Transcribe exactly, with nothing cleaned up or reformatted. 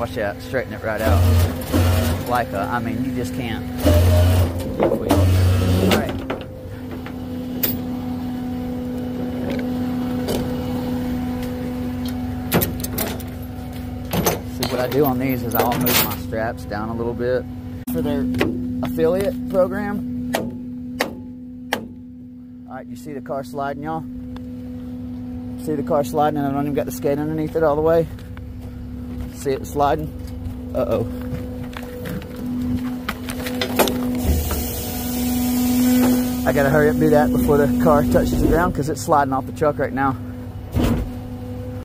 Watch that, straighten it right out. Like a, I mean, you just can't. All right. See, what I do on these is I'll move my straps down a little bit for their affiliate program. All right, you see the car sliding, y'all? See the car sliding and I don't even got the skate underneath it all the way? See it sliding? Uh-oh. I gotta hurry up and do that before the car touches the ground because it's sliding off the truck right now.